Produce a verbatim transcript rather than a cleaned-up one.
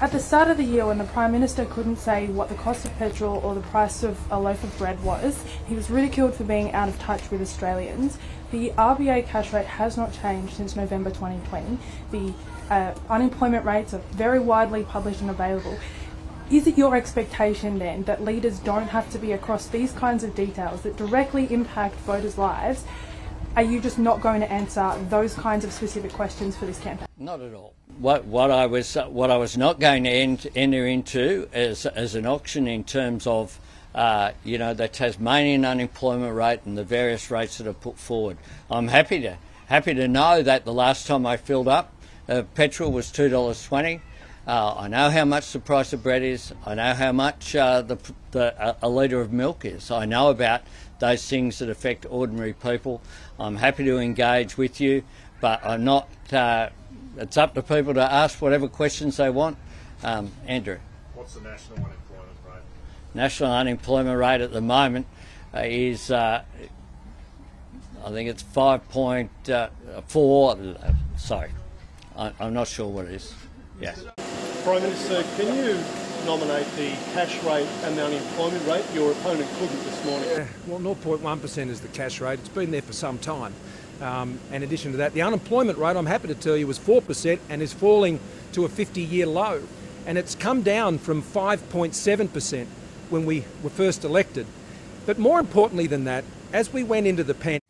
At the start of the year, when the Prime Minister couldn't say what the cost of petrol or the price of a loaf of bread was, he was ridiculed for being out of touch with Australians. The R B A cash rate has not changed since November twenty twenty. The uh, unemployment rates are very widely published and available. Is it your expectation then that leaders don't have to be across these kinds of details that directly impact voters' lives? Are you just not going to answer those kinds of specific questions for this campaign? Not at all. What, what I was what I was not going to ent, enter into as as an auction in terms of uh, you know the Tasmanian unemployment rate and the various rates that are put forward. I'm happy to happy to know that the last time I filled up, uh, petrol was two dollars twenty. Uh, I know how much the price of bread is. I know how much uh, the, the a litre of milk is. I know about those things that affect ordinary people. I'm happy to engage with you, but I'm not. Uh, it's up to people to ask whatever questions they want. Um, Andrew. What's the national unemployment rate? National unemployment rate at the moment uh, is, uh, I think it's five point four. Uh, sorry, I, I'm not sure what it is. Yeah. Prime Minister, can you nominate the cash rate and the unemployment rate? Your opponent couldn't this morning. Yeah, well, zero point one percent is the cash rate. It's been there for some time. Um, in addition to that, the unemployment rate, I'm happy to tell you, was four percent and is falling to a fifty-year low. And it's come down from five point seven percent when we were first elected. But more importantly than that, as we went into the pandemic,